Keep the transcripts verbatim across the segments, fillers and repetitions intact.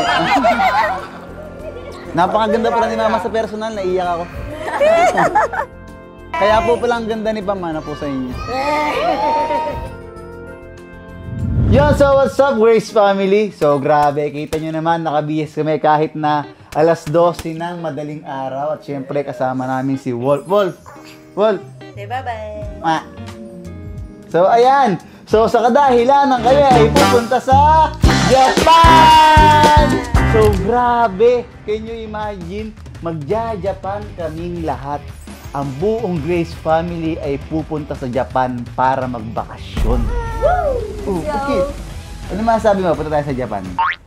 Napakaganda pala ni Mama sa personal, naiiyak ako. Kaya po pala ang ganda ni Pamana po sa inyo. Yo, so what's up, Grace family? So grabe, kita nyo naman, nakabihis kami kahit na alas dose ng madaling araw. At syempre kasama namin si Wolf. Wolf! Wolf! Say bye-bye! Ah. So ayan, so sa kadahilan ng kayo ay pupunta sa Japan! So grabe, can you imagine? Magja-Japan kaming lahat. Ang buong Grace family ay pupunta sa Japan para magbakasyon. Oh, okay. Ano masasabi mo? Punta tayo sa Japan.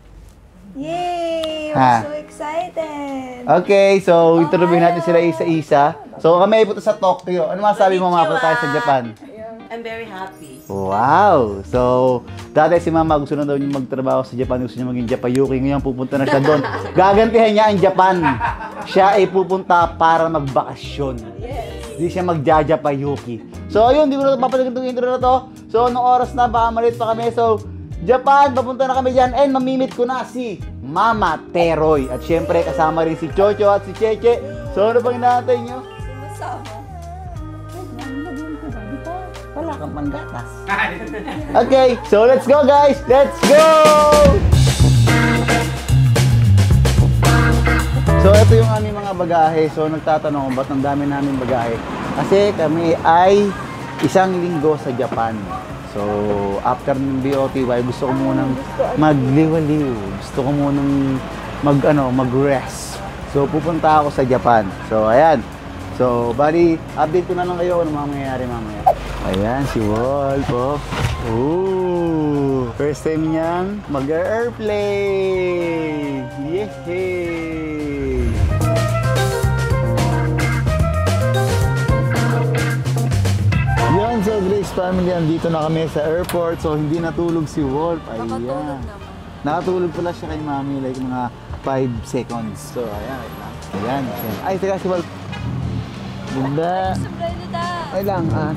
Yay! Ha? I'm so excited! Okay, so interviewin natin sila isa-isa. So kami ay punta sa Tokyo. Ano masasabi mo mga punta tayo sa Japan? I'm very happy. Wow! So, dati si Mama gusto na daw niya magtrabaho sa Japan. Gusto niya maging Japayuki. Ngayon pupunta na siya doon. Gagantihan niya ang Japan. Siya ay pupunta para magbakasyon. Yes! Hindi siya magja-Japayuki. So, ayun, hindi ko na papalagan itong intro na to. So, anong oras na? Baka malit pa kami. So, Japan, papunta na kami dyan. And mamimit ko na si Mama Teroy. At syempre, kasama rin si Chocho at si Cheche. So, ano bang inaantay nyo? Sumasama. Wala kang panggatas. Okay, so let's go guys! Let's go! So, ito yung aming mga bagahe. So, nagtatanong kung ba't ang dami namin bagahe. Kasi kami ay isang linggo sa Japan. So, after ng B O T Y, gusto ko munang magliwaliw. Gusto ko munang mag, ano, mag-rest. So, pupunta ako sa Japan. So, ayan. So, bali, update ko na lang kayo ano mangyayari mamaya. Ayan, si Wolf, oh. Ooh, first time niyang mag-airplane. Yehey! Yan, so Grace family, andito na kami sa airport. So, hindi natulog si Wolf. Ayan. Nakatulog naman. Nakatulog pala siya kay Mami, like mga five seconds. So, ayan, wait lang. Ayan, ay, teka si Wolf. Ganda. Ay lang, ah.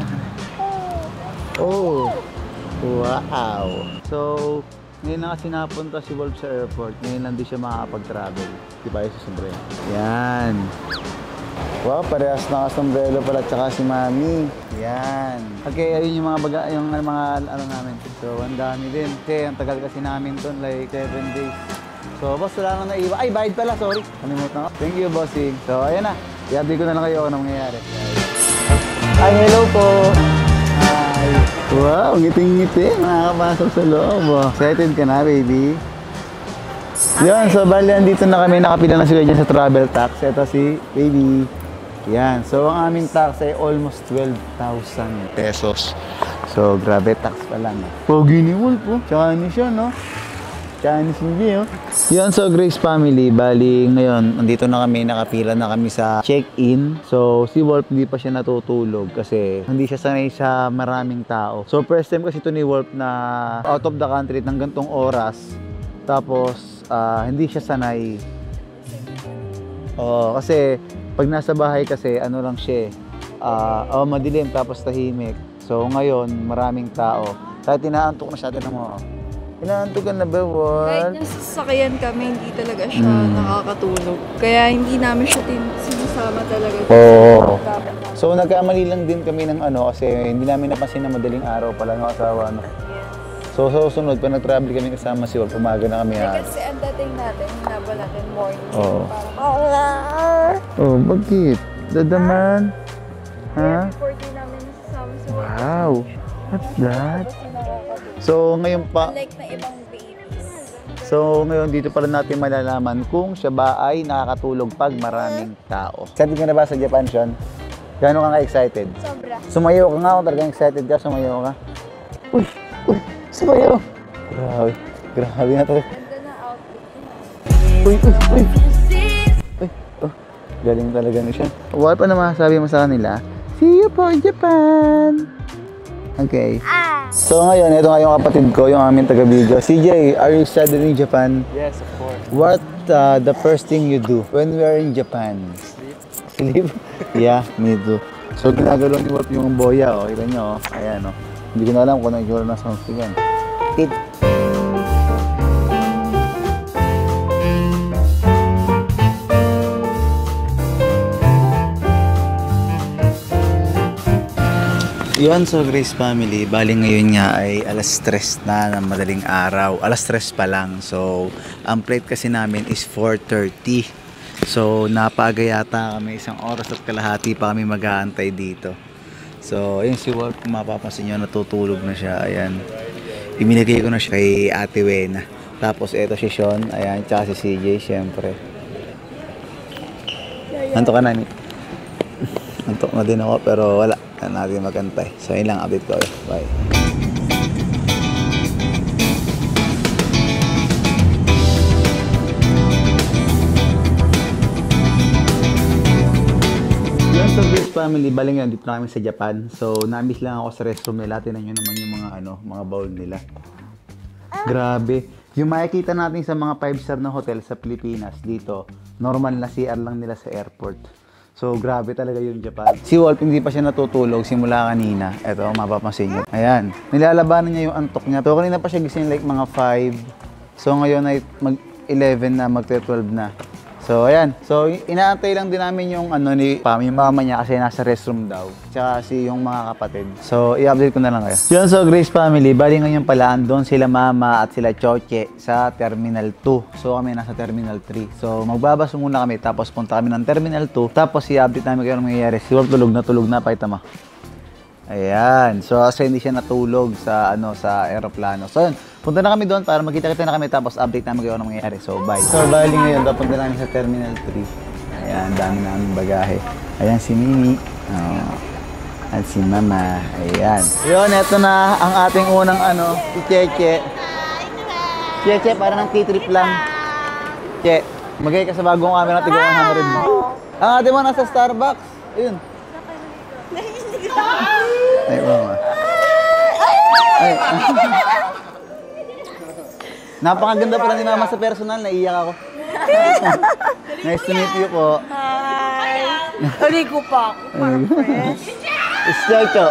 Oh. Wow. So, ngayon na kasi napunta si Wolf sa airport. Ngayon lang di siya makakapag-travel. Di ba yung sombrero? Yan. Wow, parehas na sombrero pala tsaka si Mami. Yan. Okay, ayun yung mga baga, yung mga ano namin. So, ang dami din. Kasi ang tagal kasi namin doon, like seven days. So, boss, wala nang naiwan. Ay, bayad pala, sorry. Kalimutan ko. Thank you, bossing. So, ayan na. I-update ko na lang kayo kung ano mangyayari. Hi, hello po. Hi. Wow, ngiting-ngiti. Nakakapasok sa loob. Oh. Excited ka na, baby? Yan, so bali, andito na kami. Nakapila na sila dyan sa travel tax. Ito si baby. Yan. So, ang aming tax ay almost twelve thousand pesos. So, grabe tax pa lang. Pogi ni Wolf, oh. Chinese siya, no? Chinese hindi, oh. Yan, so Grace family, bali ngayon, nandito na kami, nakapila na kami sa check-in. So, si Wolf hindi pa siya natutulog kasi hindi siya sanay sa maraming tao. So, first time kasi ito ni Wolf na out of the country ng gantong oras. Tapos, uh, hindi siya sanay. Oo, kasi pag nasa bahay kasi, ano lang siya, uh, oh, madilim tapos tahimik. So, ngayon, maraming tao. Kahit inaantok na siya, tinan mo. Inaantokan na ba, Wolf? Kahit nasa sasakyan kami, hindi talaga siya mm. nakakatulog. Kaya hindi namin siya sinasama talaga. Oo. So, nagkamali lang din kami ng ano, kasi hindi namin napansin na madaling araw pala ng asawa, no? So, sa so, susunod, pag nag-travel kami kasama si Wolf, umaga na kami. Yeah, kasi ang dating natin, hinaba natin morning. Oo. Parang, oh, bakit? Dadaman? Ha? Before di namin nasasama si Wolf. Wow. What's that? So, ngayon pa... Unlike na ibang babies. So, ngayon dito pala natin malalaman kung siya ba ay nakakatulog pag maraming tao. Excited ka na ba sa Japan, Sean? Gano'n ka nga excited? Sobra. Sumayaw ka nga kung talagang excited ka, sumayaw ka. Uy! Uy! Sumayaw! Grabe. Grabe na to. Ganda na outfit. Uy! Uy! Uy! Uy! Oh, galing talaga na siya. What pa na masasabi mo sa kanila? See you po in Japan! Okay. So ngayon, ito nga yung kapatid ko, yung aming taga-video. C J, are you excited in Japan? Yes, of course. What uh, the first thing you do when we are in Japan? Sleep. Sleep? Yeah, me too. So ginagalaw ni Wolf yung boya, oh. Kita nyo, oh. Ayan, oh. Hindi ko na alam kung ano yung ng soundstick yan. Tit. Yun, so Grace Family, bali ngayon nga ay alas tres na ng madaling araw. Alas tres pa lang. So, ang flight kasi namin is four thirty. So, napaga yata kami, isang oras at kalahati pa kami mag-aantay dito. So, ayun si Wolf, kung mapapansin nyo, natutulog na siya. Ayan. Iminigay ko na siya kay Ate Wena. Tapos, eto si Sean. Ayan, tsaka si C J, syempre. Anto ka na, ni? Antok na din ako, pero wala. Natin magantay. So, yun lang update ko. Bye. Yun, so Grace Family, baling yun, dito na kami sa Japan. So, na-miss lang ako sa restroom nila. Tinan nyo naman yung mga, ano, mga bowl nila. Grabe. Yung makikita natin sa mga five star na hotel sa Pilipinas, dito, normal na C R lang nila sa airport. So, grabe talaga yung Japan. Si Wolf, hindi pa siya natutulog simula kanina. Eto, mapapansin nyo. Ayan. Nilalabanan niya yung antok niya. So, kanina pa siya gising like mga five. So, ngayon ay mag eleven na, mag twelve na. So, ayan. So, inaantay lang din namin yung ano ni Pam, yung mama niya kasi nasa restroom daw. Tsaka si yung mga kapatid. So, i-update ko na lang kayo. Yun, so Grace Family, bali ngayon pala andun sila mama at sila Choche sa Terminal two. So, kami nasa Terminal three. So, magbabaso muna kami tapos punta kami ng Terminal two. Tapos, i-update namin kayo ng mangyayari. Si Wolf tulog na tulog na, pakita mo. Ayan. So, kasi hindi siya natulog sa, ano, sa aeroplano. So, yun. Punta na kami doon para magkita-kita na kami tapos update namin kayo ng mangyayari. So, bye. So, bali ngayon, punta namin sa Terminal three. Ayan, dami namin bagahe. Ayan si Mimi. Oh. At si Mama. Ayan. Yun, eto na ang ating unang ano, si Cheche. Cheche, para ng T-trip lang. Che, magay ka sa bagong camera natin one hundred mo. Ang ate mo nasa Starbucks. Ayun. Ay, Mama. Ay. Napakaganda pala ni Mama sa personal, naiiyak ako. Nice to meet you po. Hi! Aligo pa ako. Parang fresh. It's Chocho.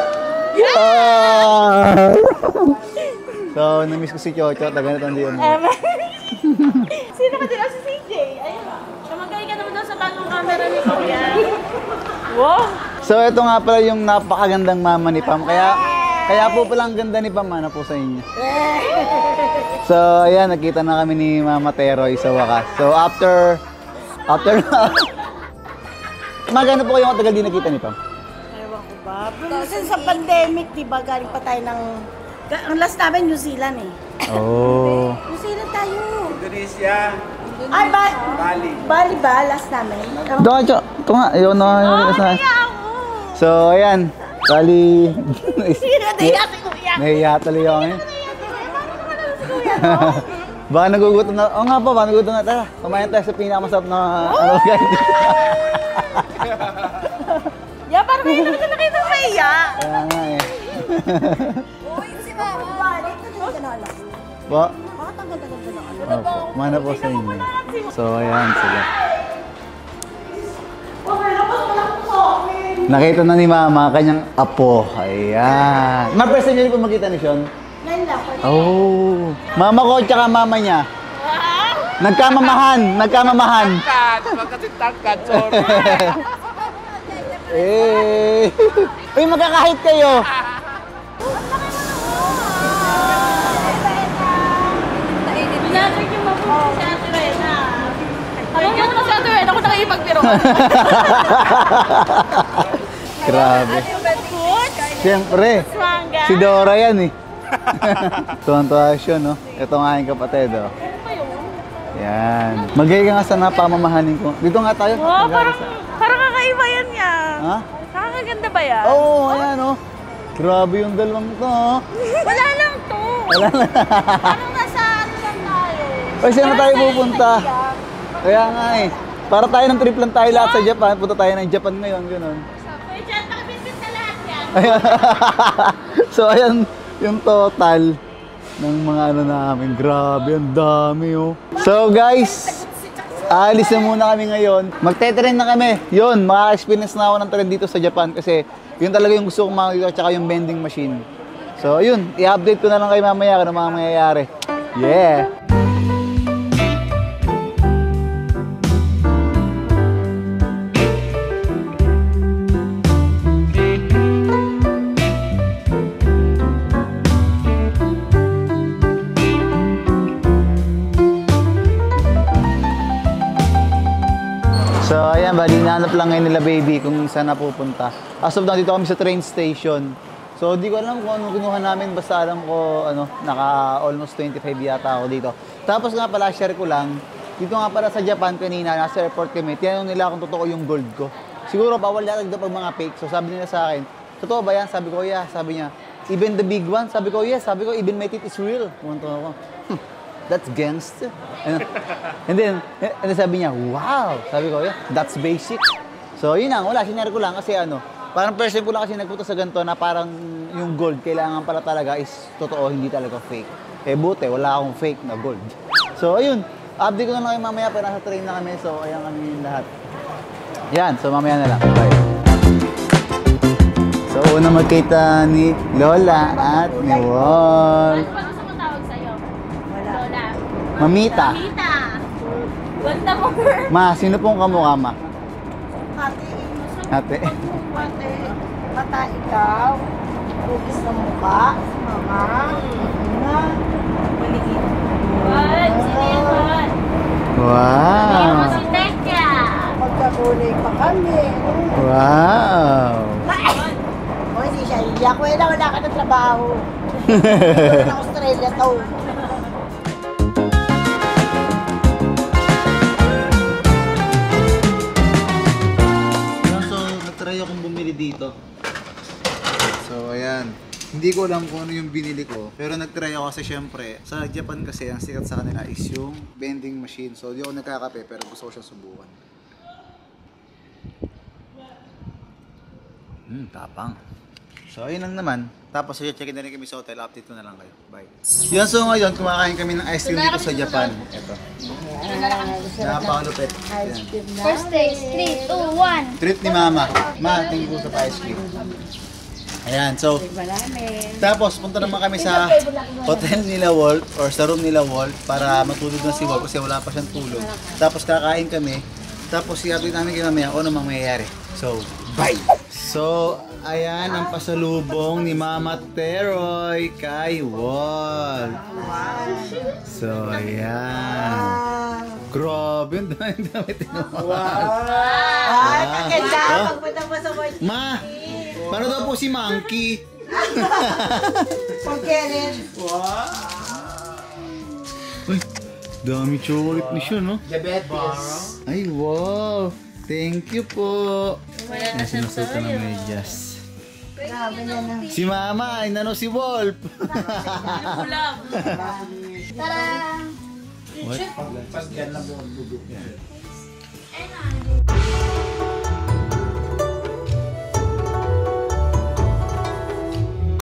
Oh! So, namiss ko si Chocho. Taga na tandiyan mo. Sino ka din? Si C J. Ayun. Sumagay ka naman daw sa bagong camera ni Kuya. Wow! So, ito nga pala yung napakagandang mama ni Pam. Kaya, kaya po pala ang ganda ni Pam, ano po sa inyo. So, ayan, nakita na kami ni Mama Teroy sa wakas. So, after, after, magano po kayong katagal di nakita ni Pam? Ewan ko ba? Pero kasi sa pandemic, di ba, galing pa tayo ng... Ang last namin, New Zealand eh. Oh. New Zealand tayo. Indonesia. Ay, ba? Bali. Bali ba? Last namin? Doon, Cho. Ito nga, yun na. Oh, kaya ako. So, ayan. Bali. Nahiya si Kuya. Nahiya tuloy ako ngayon. Baka nagugutom na. Oo nga po, baka nagugutom na. Tara, kumain tayo sa pinakamasarap na ano guys. Yeah, parang may nakita na kayo sa iya. Kaya nga eh. Uy, si Mama. Balik na dito na alam. Po? Bakit ang ganda-ganda na ano? Opo, mana po sa inyo. So, ayan sila. Nakita na ni Mama, kanyang apo. Ayan. Ma-first time niyo po makita ni Sean? Ngayon lang. Oh. Mama ko tsaka mama niya. Nagkamamahan, nagkamamahan. Tangkad, kasi tangkad, sorry. Eh. Uy, magkakahit kayo. Binagay yung mabuti si Ate Rena. Alam niyo naman si Ate Rena, ako nakikipagpiro. Grabe. Siyempre, si Dora yan eh. Tuwan-tuwa siya, no? Ito nga yung kapatid, oh. Yan. Magay ka nga sa napamamahanin ko. Dito nga tayo. Oh, parang, parang kakaiba yan niya. Ha? Nakakaganda ba yan? Oo, oh, ayan, oh. Grabe yung dalawang to, oh. Wala lang to. Wala na. Parang nasa ano lang tayo. Ay, saan na tayo pupunta? Kaya nga eh. Para tayo ng trip lang tayo lahat sa Japan. Punta tayo ng Japan ngayon, gano'n. Kuya Chan, nakabibit na lahat yan. Ayan. So, ayan yung total ng mga ano namin. Grabe, ang dami oh. So guys, aalis na muna kami ngayon. Magte-train na kami. Yun, makaka-experience na ako ng train dito sa Japan kasi yun talaga yung gusto kong makikita at saka yung vending machine. So yun, i-update ko na lang kayo mamaya kung ano mga mangyayari. Yeah! So, ayan, bali, nahanap lang ngayon nila baby kung saan napupunta. As of now, dito kami sa train station. So, di ko alam kung ano kinuha namin. Basta alam ko, ano, naka almost twenty-five yata ako dito. Tapos nga pala, share ko lang. Dito nga pala sa Japan kanina, nasa airport kami. Tinanong nila kung totoo yung gold ko. Siguro, bawal yata daw pag mga fake. So, sabi nila sa akin, totoo ba yan? Sabi ko, yeah. Sabi niya, even the big one? Sabi ko, yes. Sabi ko, even my teeth is real. Pumunta ako. That's gangster. And then, and then sabi niya, wow. Sabi ko, yeah, that's basic. So, yun lang. Wala, sinare ko lang kasi ano, parang first time ko lang kasi nagpunta sa ganito na parang yung gold, kailangan pala talaga is totoo, hindi talaga fake. Eh, buti, wala akong fake na gold. So, ayun. Update ko na lang kayo mamaya, pero nasa train na kami. So, ayan kami yung lahat. Yan. So, mamaya na lang. Bye. So, una magkita ni Lola at ni Wall. Ano ba gusto mo tawag sa'yo? Lola. Mamita. Mamita. Ganda mo, girl. Ma, sino pong kamukha, ma? Ate, Ate. ate, mata ikaw, bugis na mukha, mama, na, maligid. What? Sino yan, what? Sino mo Wow. si Teka? Magkakulay pa kami. Wow. O, hindi siya iyak. Wala, wala ka ng trabaho. Wala na Australia to. So, nagtry akong bumili dito. So, ayan. Hindi ko alam kung ano yung binili ko. Pero nagtry ako kasi syempre, sa Japan kasi, ang sikat sa kanila is yung vending machine. So, di ako nagkakape pero gusto ko siya subukan. Hmm, tapang. So, ayun lang naman. Tapos, check-in na rin kami sa hotel. Update ko na lang kayo. Bye. Yan, so ngayon, kumakain kami ng ice cream dito sa Japan. Ito. Napakalupit. Ayan. First stage, three, two, one. Treat ni Mama. Ma, tingin ko sa ice cream. Ayan, so, tapos punta naman kami sa hotel nila Walt or sa room nila Walt para matulog na si Walt kasi wala pa siyang tulog. Tapos kakain kami. Tapos i-update namin kay mamaya kung ano mang mangyayari. So, bye! So, ayan ang pasalubong ni Mama Teroy kay Walt. So, ayan. Grabe, ang dami dami tinuha. Ay, kaganda. Pagpunta mo sa White Ma! Paano daw po si Monkey? Pagkarin. Uy, dami chocolate ni siya, no? Diabetes. Ay, wow! Thank you po! Wala na Ayan, siyang sinusuot na sa'yo. ng medyas. Grabe na na. Si Mama, ay nano si Wolf! Ulam. Tara! What? Pas dyan lang buong bubuk.